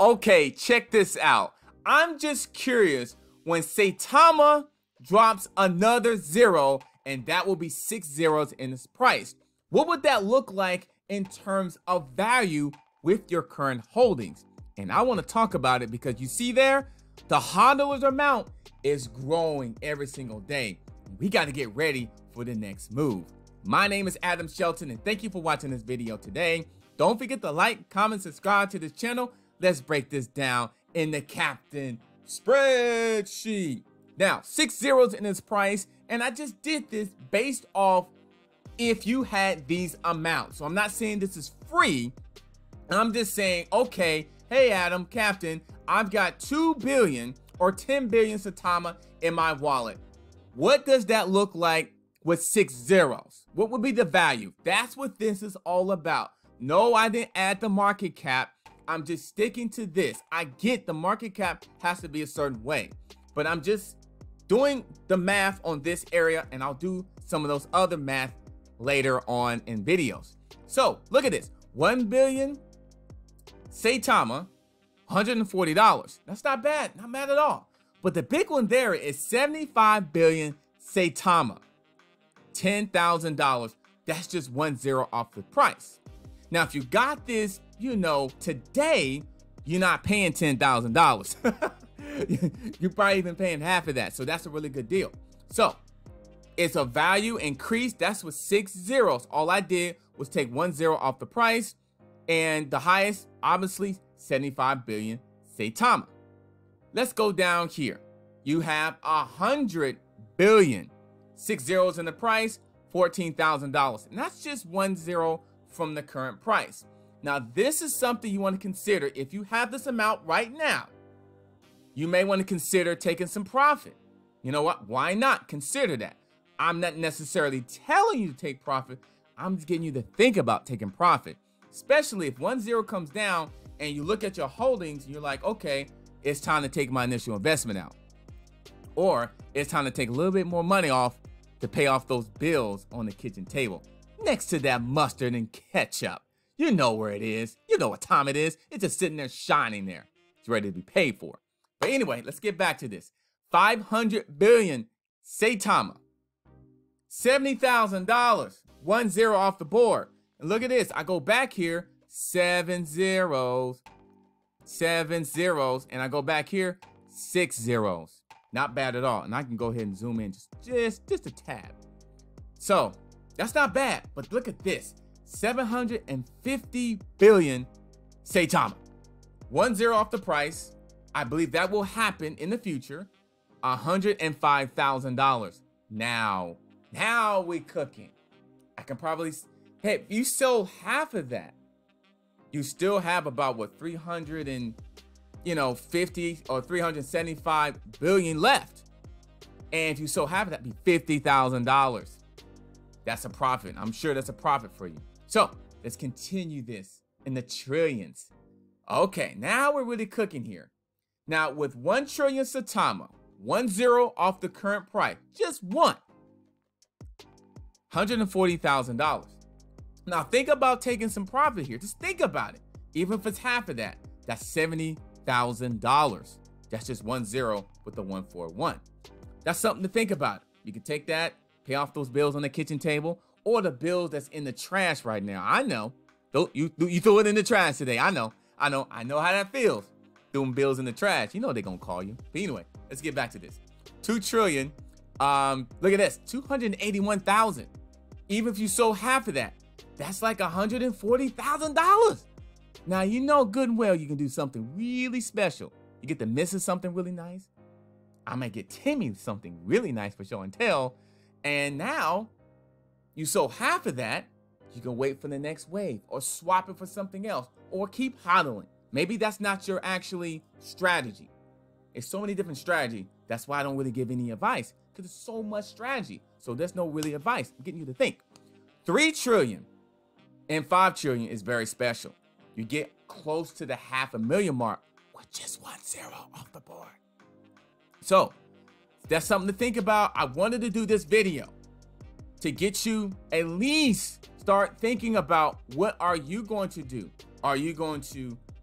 Okay, check this out. I'm just curious, when Saitama drops another zero, and that will be 6 zeros in its price, what would that look like in terms of value with your current holdings? And I want to talk about it because you see there, the hodler's amount is growing every single day. We got to get ready for the next move. My name is Adam Shelton, and thank you for watching this video today. Don't forget to like, comment, subscribe to this channel. Let's break this down in the Captain spreadsheet. Now, 6 zeros in its price, and I just did this based off if you had these amounts. So I'm not saying this is free. I'm just saying, okay, hey Adam, Captain, I've got 2 billion or 10 billion Saitama in my wallet. What does that look like with 6 zeros? What would be the value? That's what this is all about. No, I didn't add the market cap. I'm just sticking to this. I get the market cap has to be a certain way, but I'm just doing the math on this area, and I'll do some of those other math later on in videos. So look at this, 1 billion Saitama, $140. That's not bad, not bad at all. But the big one there is 75 billion Saitama, $10,000. That's just 1 zero off the price. Now, if you got this, you know, today, you're not paying $10,000. You're probably even paying half of that. So that's a really good deal. So it's a value increase. That's with 6 zeros. All I did was take 1 zero off the price, and the highest, obviously, 75 billion Saitama. Let's go down here. You have 100 billion, 6 zeros in the price, $14,000. And that's just 1 zero from the current price. Now, this is something you want to consider. If you have this amount right now, you may want to consider taking some profit. You know what? Why not? Consider that. I'm not necessarily telling you to take profit. I'm just getting you to think about taking profit, especially if 1 zero comes down and you look at your holdings and you're like, okay, it's time to take my initial investment out. Or it's time to take a little bit more money off to pay off those bills on the kitchen table, next to that mustard and ketchup. You know where it is. You know what time it is. It's just sitting there shining there. It's ready to be paid for. But anyway, let's get back to this. 500 billion Saitama, $70,000, 1 zero off the board. And look at this. I go back here, 7 zeros, 7 zeros, and I go back here, 6 zeros. Not bad at all. And I can go ahead and zoom in just a tad. So that's not bad, but look at this. 750 billion Saitama, 1 zero off the price. I believe that will happen in the future. $105,000. Now we cooking. I can probably, hey, if you sold half of that, you still have about what, 350 or 375 billion left. And if you sold half of that, it'd be $50,000. That's a profit. I'm sure that's a profit for you. So let's continue this in the trillions. Okay, now we're really cooking here. Now with 1 trillion Saitama, 1 zero off the current price, just one, $140,000. Now think about taking some profit here. Just think about it. Even if it's half of that, that's $70,000. That's just 1 zero with the 141. That's something to think about. You can take that, pay off those bills on the kitchen table, or the bills that's in the trash right now. I know. You threw it in the trash today. I know how that feels. Throwing bills in the trash. You know they're gonna call you. But anyway, let's get back to this. 2 trillion. Look at this. 281,000. Even if you sold half of that, that's like $140,000. Now you know good and well you can do something really special. You get the missus something really nice. I might get Timmy something really nice for show and tell. And now you sold half of that. You can wait for the next wave or swap it for something else or keep hodling. Maybe that's not your actually strategy. It's so many different strategies. That's why I don't really give any advice, because there's so much strategy. So there's no really advice. I'm getting you to think. 3 trillion and 5 trillion is very special. You get close to the $500,000 mark with just 1 zero off the board. So that's something to think about. I wanted to do this video to get you at least start thinking about what are you going to do? Are you going to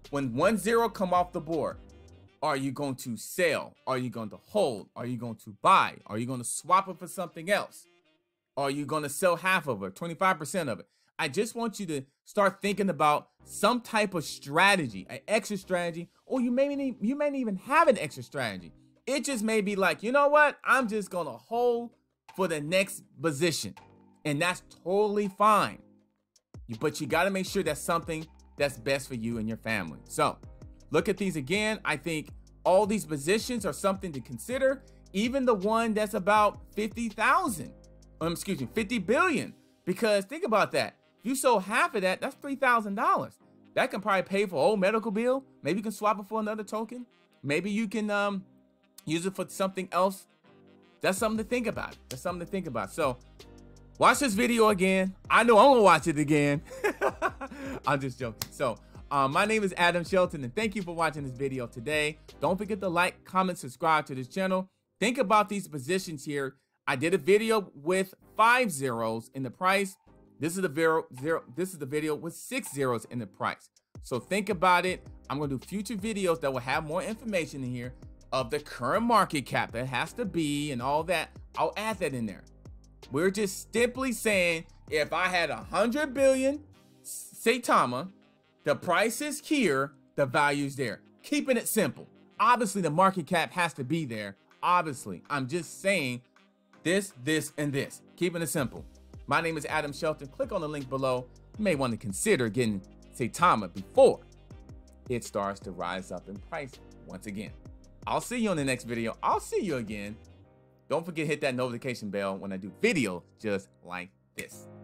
when 1 0 come off the board, are you going to sell? Are you going to hold? Are you going to buy? Are you going to swap it for something else? Are you going to sell half of it, 25% of it? I just want you to start thinking about some type of strategy, an exit strategy, or you may not even have an exit strategy. It just may be like, you know what? I'm just going to hold for the next position. And that's totally fine. But you got to make sure that's something that's best for you and your family. So look at these again. I think all these positions are something to consider. Even the one that's about 50,000, 50 billion. Because think about that. If you sold half of that, that's $3,000. That can probably pay for an old medical bill. Maybe you can swap it for another token. Maybe you can use it for something else. That's something to think about. That's something to think about. So watch this video again. I know I'm gonna watch it again. I'm just joking. So my name is Adam Shelton, and thank you for watching this video today. Don't forget to like, comment, subscribe to this channel. Think about these positions here. I did a video with 5 zeros in the price. This is the video with 6 zeros in the price. So think about it. I'm gonna do future videos that will have more information in here of the current market cap that has to be and all that. I'll add that in there. We're just simply saying, if I had 100 billion Saitama, the price is here, the value's there. Keeping it simple. Obviously, the market cap has to be there. Obviously, I'm just saying this, and this. Keeping it simple. My name is Adam Shelton. Click on the link below. You may want to consider getting Saitama before it starts to rise up in price once again. I'll see you on the next video. I'll see you again. Don't forget to hit that notification bell when I do video just like this.